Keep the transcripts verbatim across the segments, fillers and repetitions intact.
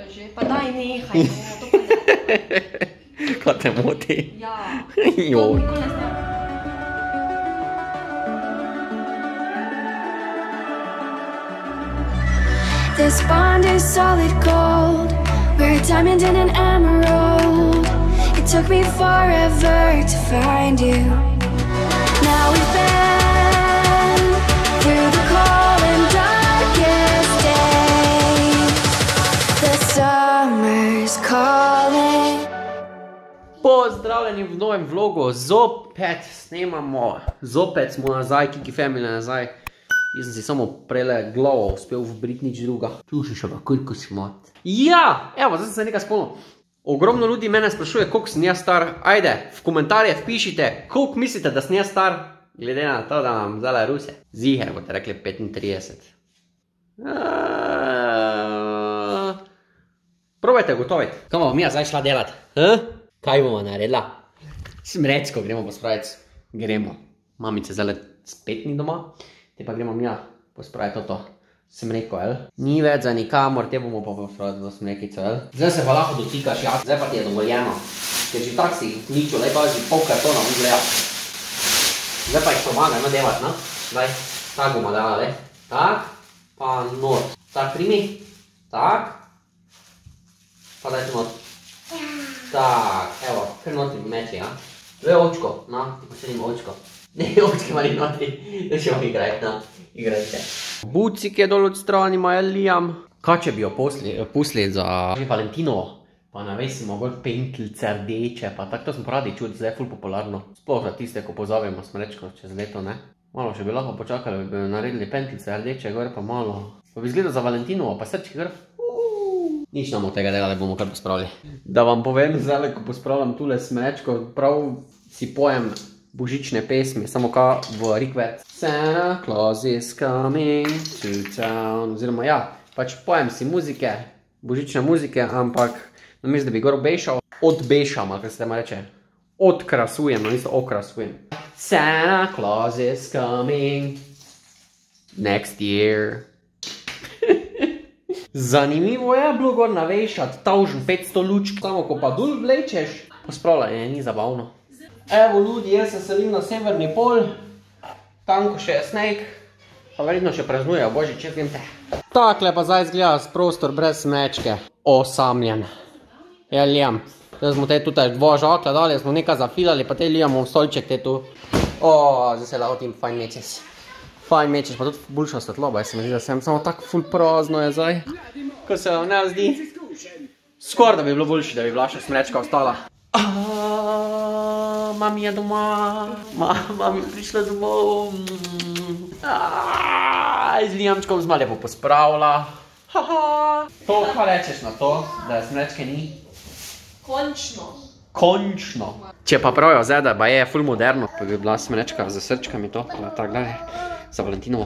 je že? Pa daj nehaj, no, to pa ne. Kaj te moti? Ja. Joj. To nikoli ne snem. This bond is solid gold. We're a diamond and an emerald. It took me forever to find you. Now we've been through the cold and darkest days. The summer's calling. Pozdravljeni v novem vlogu, zopet snemamo, zopet smo nazaj, Kiki Family nazaj. Jaz sem si samo prele glavo uspel vbriti, nič druga. Slušaj še pa, koliko si mat. Ja, evo, zdaj sem se nekaj spomnil. Ogromno ljudi mene sprašuje, koliko sem jaz star. Ajde, v komentarje vpišite, koliko mislite, da sem jaz star. Glede na to, da nam zala Ruse. Ziher, bote rekli petintrideset. Probajte gotoviti. Kaj bomo mi zdaj šla delati? Kaj bomo naredila? Smrečko gremo pospraviti. Gremo. Mamice zdaj spet ni doma. Te pa gremo mi pospraviti toto smreko, el? Ni več za nikamor, te bomo pa pospraviti to smrekico, el? Zdaj se pa lahko dotikaš, ja? Zdaj pa ti je dovoljeno. Ker že tak si ničo, lej pa že pol kartona vzgleja. Zdaj pa jih pomagaj, no delat, no? Zdaj, tak bomo dala, le? Tak, pa not. Tak primi, tak. Pa daj tu not. Tak, evo, kar notri meči, ja? Zdaj očko, no, ti posedim očko. Ne, očke mali notri, da še vam igrajte, no, igrajte. Bucike dol odstranimo, Liam. Kaj če bi jo pusli za Valentinovo? Pa navesimo gor pentljice rdeče, pa tako to smo radi čuti, zdaj je ful popularno. Sploh za tiste, ko pozavimo smrečko čez leto, ne? Malo še bi lahko počakali, bi naredili pentljice rdeče, gor pa malo. Pa bi izgledal za Valentinovo, pa srčki gor. Nič nam od tega delali, bomo kar pospravili. Da vam povem, zdaj, ko pospravljam tule smrečko, prav si pojem božične pesmi, samo ka v rikvet. Santa Claus is coming to town. Oziroma ja, pač pojem si muzike, božične muzike, ampak namesto da bi gor obešal, odbešam, ali kaj se temu reče. Odkrasujem, no isto okrasujem. Santa Claus is coming next year. Zanimivo je bilo gor navešati tisoč petsto lučk, samo ko pa dol vlečeš, pospravljanje ni zabavno. Evo ljudi, jaz se selim na severni pol, tanko še je sneg, pa verjetno še praznujejo božič, jaz vem te. Takle pa zdaj izgleda prostor brez smrečke, osamljen. Ja, Liam, zdaj smo te tutaj dva žakla dali, smo nekaj zafilali, pa te Liamov stolček te tu. O, zdaj se lahko tim fajn mečeš. Fajn mečeš, pa tudi boljša svetloba, jaz se mi zdi, da sem samo tako ful prazno je zdaj. Ko se vam ne zdi, skor da bi bilo boljši, da bi bila še smrečka ostala. Mami je doma, mami je prišla domov. Z Liamčkom smo lepo pospravila. To, kaj rečeš na to, da je smrečke ni? Končno. Končno. Če pa pravijo zdaj, da je ful moderno, pa bi bila smrečka z srčkami to, tako dalje, za Valentinovo.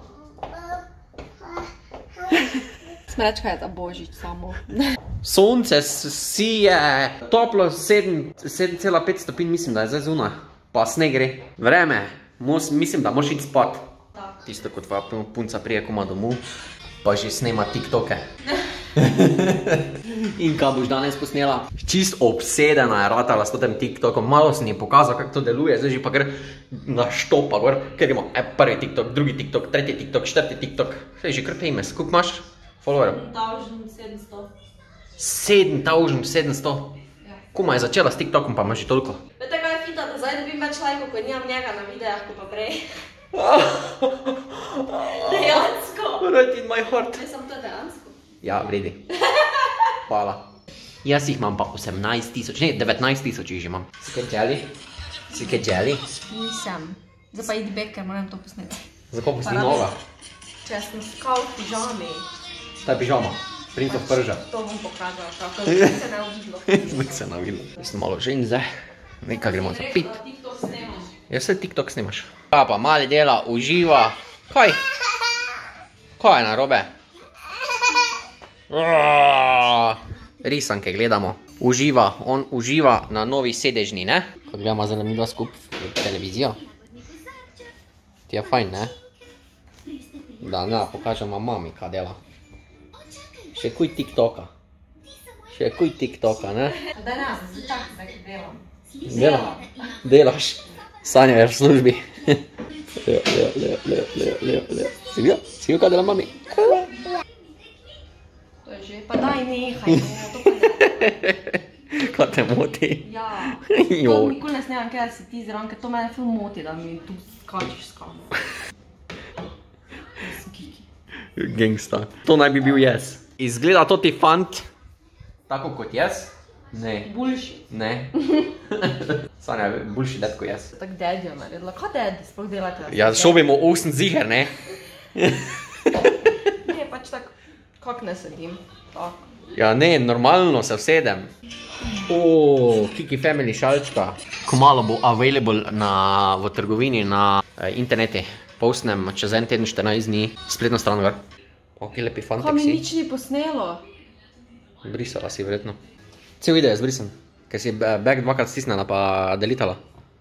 Smrečka je za božič samo. Sonce si je toplo sedem cela pet stopinj, mislim, da je zdaj zunaj. Pa sneg gre. Vreme, mislim, da moraš iti spat. Tisto, kot tvoja punca prije koma domov, pa že snema tiktoke. In kaj boš danes posnela? Čist obsedena je ratala s tem tiktokom. Malo sem ji pokazal, kako to deluje. Zdaj že pa kar naštopa gor. Ker imamo prvi tiktok, drugi tiktok, tretji tiktok, četrti tiktok. Zdaj že kar famous. Koliko imaš followerov? sedem tisoč sedemsto. sedem tisoč sedemsto? Kuma je začela s tiktokom, pa imaš že toliko? Vete, kaj je fita, da zdaj dobim več lajkov, ko nimam njega na videah, ko pa prej. Dejansko. Right in my heart. Ne, samo to je dejansko. Ja, vredi. Hvala. Jaz jih imam pa osemnajst tisoč, ne, devetnajst tisoč jih že imam. Si kaj želi? Si kaj želi? Nisem. Zdaj pa idi bek, ker moram to posneti. Zakaj posni nova? Če sem skal v pižami. Ta je pižama. Prince of Persia. To bom pokazala, kako je se ne uvidlo. Zbog se ne uvidlo. Jaz sem malo žen zdaj. Nekaj gremo za pit. TikTok snemaš. Jaz se TikTok snemaš. Pa pa mali dela, uživa. Kaj? Kaj je narobe? Risanke gledamo. Uživa, on uživa na novi sedežni, ne? Ko gledamo zdaj mi dva skup v televizijo. Ti je fajn, ne? Da, ne, pokažemo mami, kaj dela. Še kuj TikToka. Še kuj TikToka, ne? Da ne, zdaj tako zdaj delam. Dela, delaš. Sanja je v službi. Leo, Leo, Leo, Leo, Leo, Leo, Leo. Si videl? Si videl, kaj dela mami? To je že, pa daj nehaj, ne, to pa ne. Kaj te moti? Ja, to Joj. nikoli ne snemam, kaj si ti zraven, ker to mene ful moti, da mi tu skačeš s kamero. Jaz sem Kiki. Gangsta. To naj bi bil jaz. Izgleda to ti fant tako kot jaz? Ne. Boljši. Ne. Sanja je boljši ded kot jaz. Tak ded je naredila. Kaj ded sploh delate? Ja, šel bi mu osem ziher, ne? Ne, pač tak, kak ne sedim. Tak. Ja, ne, normalno se vsedem. O, Kiki Family šalčka. Kmalu bo available na, v trgovini na eh, interneti. Postnem čez en teden, štirinajst dni, spletno stran gor. O, ki lepi fantek Kaj mi si. nič ni posnelo? Brisala si verjetno. Cel video je zbrisan, ker si eh, back dvakrat stisnila pa delitala.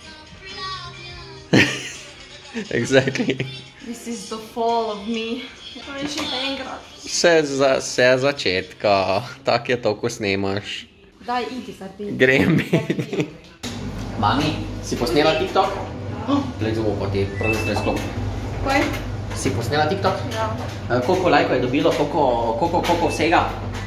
Exactly. This is the fall of me. To je še enkrat. Vse za, vse začetka, tak je to, ko snemaš. Daj, idi sardin. Grem biti. Mami, si posnela TikTok? Glej, zelo pa ti pravzaprav sklop. Kaj? Si posnela TikTok? Ja. Eh, Koliko lajkov je dobilo, koliko, koliko, koliko vsega?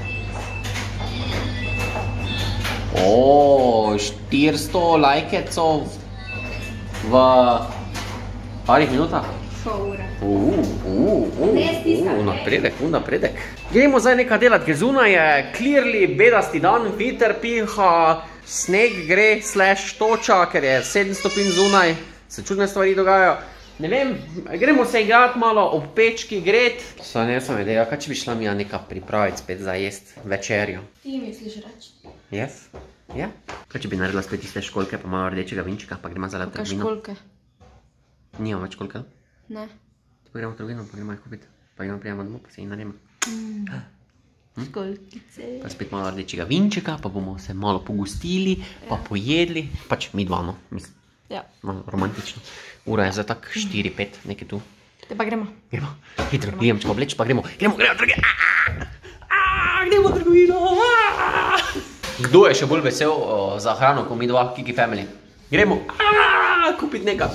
O, štiristo lajkecov v parih minutah. Pol ure. Uh, uh, uh, uh, napredek, uh, napredek. Gremo zdaj nekaj delati, ker zunaj je clearly bedasti dan, veter piha, sneg gre, slash toča, ker je sedem stopinj zunaj, se čudne stvari dogajajo. Ne vem, gremo se igrati malo ob pečki, gret. Sanja, jaz sem ideja, kaj če bi šla mi ja nekaj pripraviti spet za jest večerjo? Ti misliš reči? Jaz? Ja? Kaj če bi naredila spet iste školke, pa malo rdečega vinčka, pa gremo zdaj v Kaj trgovino? školke? Nima več školke? Ne. Pa gremo v trgovino, pa gremo jih kupiti. Pa gremo prijemo domov, pa se jih naredimo. Školkice. Pa spet malo rdečega vinčeka, pa bomo se malo pogostili, pa pojedli. Pač mi dva, no, mislim, Ja. malo romantično. Ura je zdaj tak štiri pet, nekaj tu. Te pa gremo. Gremo, hitro, idem čekaj obleč, pa gremo, gremo, gremo v trgovino. Gremo v trgovino. Kdo je še bolj vesel o, za hrano, ko mi dva, Kiki Family? Gremo aaaa, kupiti nekaj.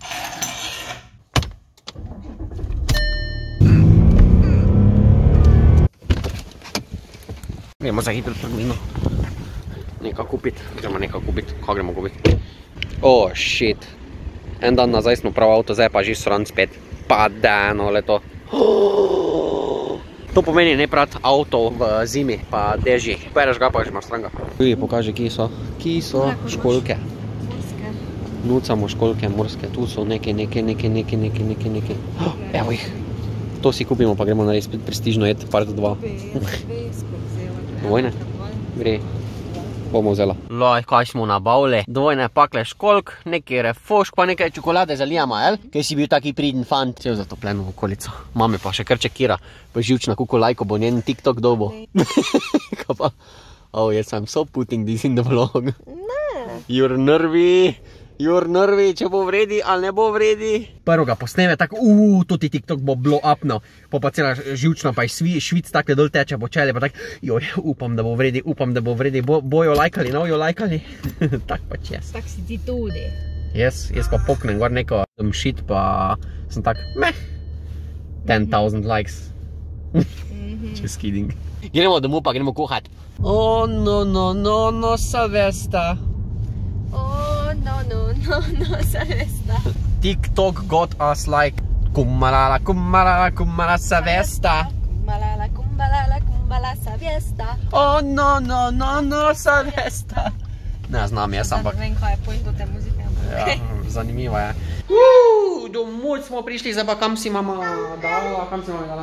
Gremo za hitro v trgovino. Nekaj kupiti, gremo nekaj kupiti. Kaj gremo kupiti? Oh, shit. En dan nazaj smo prav avto, zdaj pa že sran spet. Pa deno leto. To pomeni ne prat avto v zimi, pa deži. Pereš ga, pa že imaš stranga. Uj, pokaži, kje so. Kje so školke. Morske. Nucamo školke morske. Tu so neke, neke, neke, neke, neke, neke, neke. Evo jih. To si kupimo, pa gremo narediti spet prestižno jed, part dva. Dvojne? Gre. Bomo vzela. Loj, kaj smo nabavili. Dvojne pakle školk, nekaj refošk, pa nekaj čokolade zalijamo, el? Kaj si bil taki pridn fant. Cel zatopljeno okolico. Mame pa še kar čekira. Pa živčna kuko lajko bo njen TikTok dobo. Kaj pa? Oh yes, I'm so putting this in the vlog. Ne. You're nervy. You're nervy, če bo vredi ali ne bo vredi. Prvo ga posneme tako, uuu, to ti TikTok bo blow upno. Pa pa cela živčna, pa je švic takle dol teče po čeli, pa tak, joj, upam, da bo vredi, upam, da bo vredi. Bo, bojo lajkali, no jo lajkali. Tak pač jaz. Tak si ti tudi. Jaz, jaz pa poknem gor neko shit, pa sem tak, meh, ten thousand likes. Just kidding. Gremo domov, pa gremo kuhat. Oh, no, no, no, no, savesta. Oh, no, no, no, no, savesta. TikTok got us like Kummalala, kummalala, kummala savesta. Kumbalala, kumbalala, kumbala savesta. Oh, no, no, no, no, savesta. Ne znam jaz, ampak Ne vem, kaj je point do te muzike, ampak ja, zanimivo je. Uuu, domov smo prišli, zdaj pa kam si mama dala, kam si mama dala?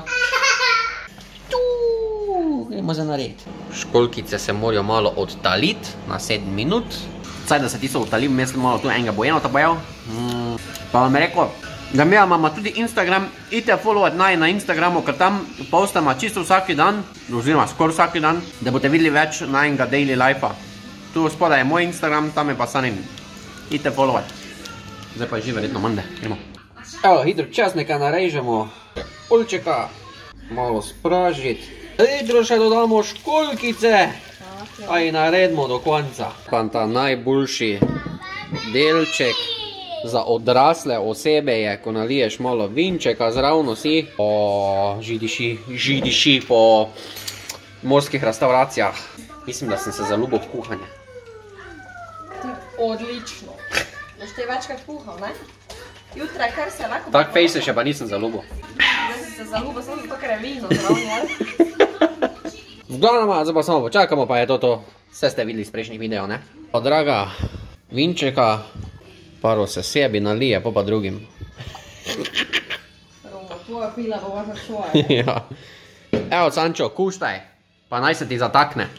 Tu, gremo za nared. Školkice se morajo malo odtaliti na sedem minut. Saj, da se ti so odtalili, mislim malo tu enega bojenota bojal. Mm, pa vam je rekel, da mi imamo tudi Instagram, idite followat naj na Instagramu, ker tam postamo čisto vsaki dan, oziroma skoraj vsaki dan, da boste videli več najnega daily life-a. Tu spodaj je moj Instagram, tam je pa Sanin. Idite followat. Zdaj pa je že verjetno mande, gremo. Evo, hitro česnika narežemo, olčeka, malo spražiti. Hitro še dodamo školjkice. Pa ji naredimo do konca. Pa ta najboljši delček za odrasle osebe je, ko naliješ malo vinčeka zravno si. O, židiši, židiši po morskih restauracijah. Mislim, da sem se zaljubil v kuhanje. Odlično. Boš te večkrat kuhal, ne? Jutraj, kar se lahko... Tak fejse še pa nisem zaljubil. Zdaj si se zaljubil, samo zato, ker je vino zravno, ali? Vglavnoma, zdaj pa samo počakamo, pa je to to. Vse ste videli iz prejšnjih videov, ne? Pa draga, vinčeka, prvo se sebi nalije, pa pa drugim. Romo, tvoja pila bo vaša šoja. Ja. Evo, Sančo, kuštaj, pa naj se ti zatakne.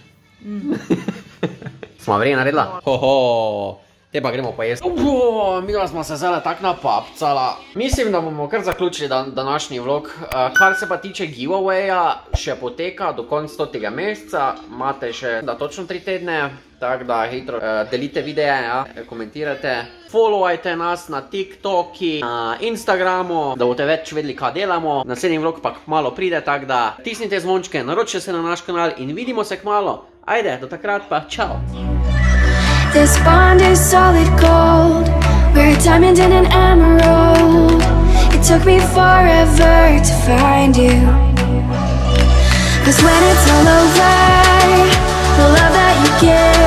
Smo vrej naredila? Hoho, te pa gremo pojesti. Uuu, midva smo se zdaj tak napapcala. Mislim, da bomo kar zaključili današnji vlog. Kar se pa tiče giveawaya, še poteka do konca tega meseca. Imate še da točno tri tedne, tako da hitro delite videe, komentirate. Followajte nas na TikToki, na Instagramu, da boste več vedeli, kaj delamo. Naslednji vlog pa malo pride, tako da tisnite zvončke, naročite se na naš kanal in vidimo se kmalu. Ajde, do takrat pa, čau! This bond is solid gold. We're a diamond and an emerald. It took me forever to find you. Cause when it's all over, the love that you give